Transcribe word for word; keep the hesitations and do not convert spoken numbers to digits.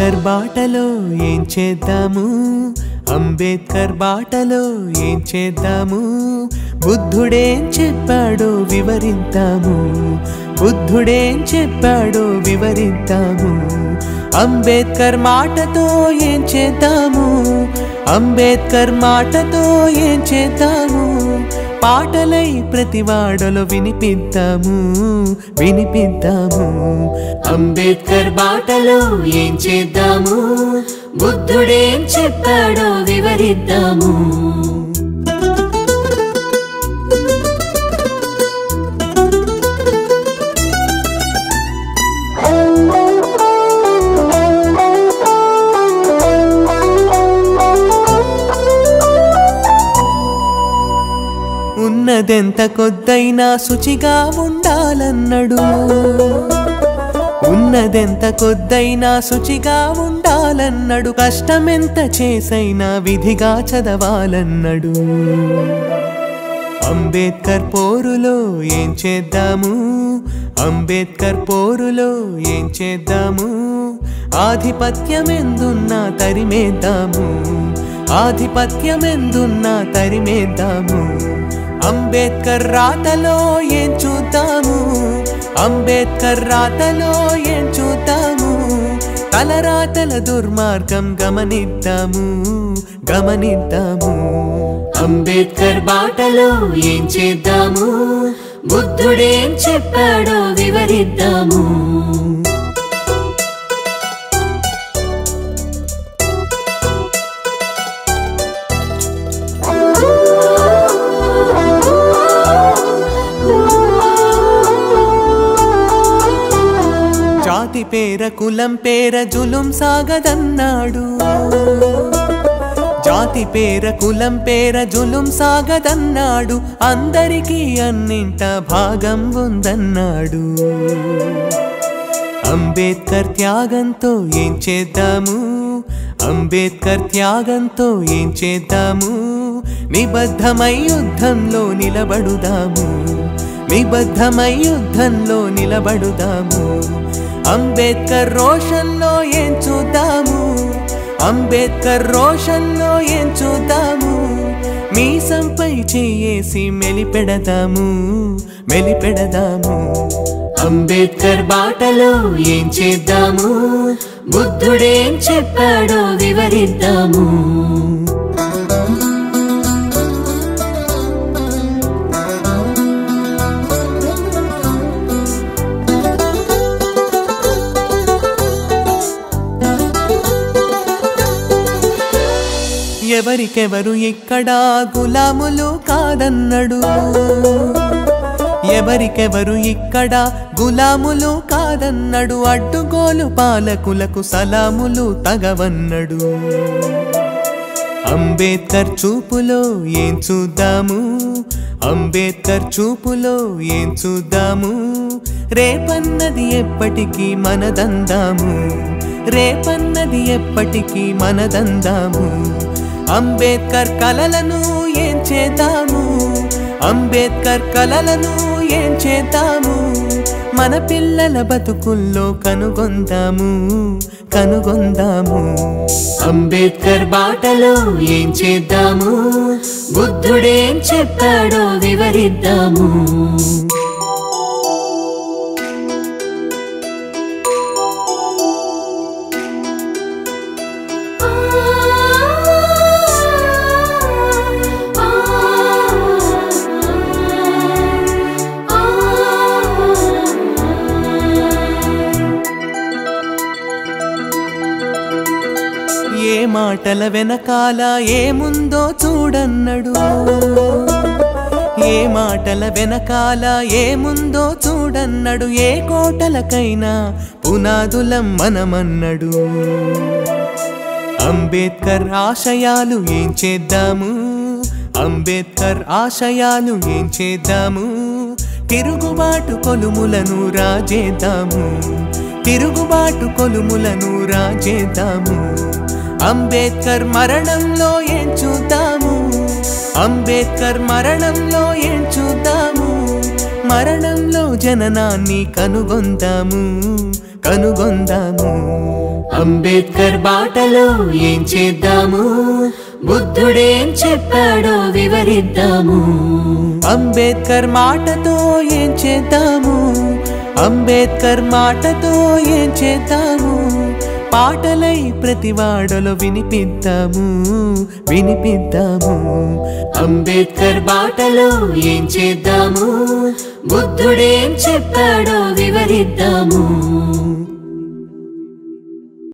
అంబేద్కర్ బాటలో ఏం చేద్దాము అంబేద్కర్ బాటలో ఏం చేద్దాము బుద్ధుడేం చెప్పాడో వివరిద్దాము బుద్ధుడేం చెప్పాడో వివరిద్దాము అంబేద్కర్ మాటతో ఏం చేద్దాము అంబేద్కర్ మాటతో ఏం చేద్దాము పాటలై ప్రతివాడలో వినిపిద్దాము వినిపిద్దాము అంబేద్కర్ బాటలో ఏం చేద్దాము బుద్ధుడేం చెప్పాడో వివరిద్దాము ఉన్నదెంత కొద్దైనా శుచిగా ఉండాలన్నాడు ఉన్నదెంత కొద్దైనా శుచిగా ఉండాలన్నాడు కష్టమెంత చేసైనా విధిగా చదవాలన్నాడు అంబేద్కర్ పోరులో ఏం చేద్దాము అంబేద్కర్ పోరులో ఏం చేద్దాము ఆధిపత్యమెందున్నా తరిమేద్దాము ఆధిపత్యమెందున్నా తరిమేద్దాము అంబేద్కర్ రాతలో ఏం చూద్దాము అంబేద్కర్ రాతలో ఏం చూద్దాము తలరాతల దుర్మార్గం గమనిద్దాము గమనిద్దాము అంబేద్కర్ బాటలో ఏం చేద్దాము బుద్ధుడేం చెప్పాడో వివరిద్దాము జాతి పేర కులం పేర జులుం సాగదన్నాడు జాతి పేర కులం పేర జులుం సాగదన్నాడు అందరికీ అన్నింట భాగం ఉందన్నాడు అంబేద్కర్ త్యాగంతో ఏం చేద్దాము అంబేద్కర్ త్యాగంతో ఏం చేద్దాము నిబద్ధమై యుద్ధంలో నిలబడుదాము నిబద్ధమై యుద్ధంలో నిలబడుదాము అంబేద్కర్ రోషన్లో ఏం చూద్దాము అంబేద్కర్ రోషన్లో ఏం చూద్దాము మీసంపై చేయేసి మెలిపెడదాము మెలిపెడదాము అంబేద్కర్ బాటలో ఏం చేద్దాము బుద్ధుడేం చెప్పాడో వివరిద్దాము ఎవరికెవరు ఇక్కడ గులాములు కాదన్నాడు ఎవరికెవరు ఇక్కడ గులాములు కాదన్నాడు అడ్డుగోలు పాలకులకు సలాములు తగవన్నాడు అంబేద్కర్ చూపులో ఏం చూద్దాము అంబేద్కర్ చూపులో ఏం చూద్దాము రేపన్నది ఎప్పటికీ మనదందాము రేపన్నది ఎప్పటికీ మనదందాము అంబేద్కర్ కలలను ఏం చేద్దాము అంబేద్కర్ కలలను ఏం చేద్దాము మన పిల్లల బతుకుల్లో కనుగొందాము కనుగొందాము అంబేద్కర్ బాటలో ఏం చేద్దాము బుద్ధుడేం చెప్పాడో వివరిద్దాము ఏ మాటల వెనకాల ఏముందో చూడన్నాడు ఏ మాటల వెనకాల ఏముందో చూడన్నాడు ఏ కోటలకైనా పునాదులం మనమన్నాడు అంబేద్కర్ ఆశయాలు ఏం చేద్దాము అంబేద్కర్ ఆశయాలు ఏం చేద్దాము తిరుగుబాటు కొలుములను రాజేద్దాము తిరుగుబాటు కొలుములను రాజేద్దాము అంబేద్కర్ మరణంలో ఏం చూద్దాము అంబేద్కర్ మరణంలో ఏం చూద్దాము మరణంలో జననాన్ని కనుగొందాము కనుగొందాము. అంబేద్కర్ బాటలో ఏం చేద్దాము, బుద్ధుడేం చెప్పాడో వివరిద్దాము. అంబేద్కర్ మాటతో ఏం చేద్దాము, అంబేద్కర్ మాటతో ఏం చేద్దాము, పాటలై ప్రతివాడలో వినిపిద్దాము వినిపిద్దాము. అంబేద్కర్ బాటలో ఏం చేద్దాము, బుద్ధుడేం చెప్పాడో వివరిద్దాము.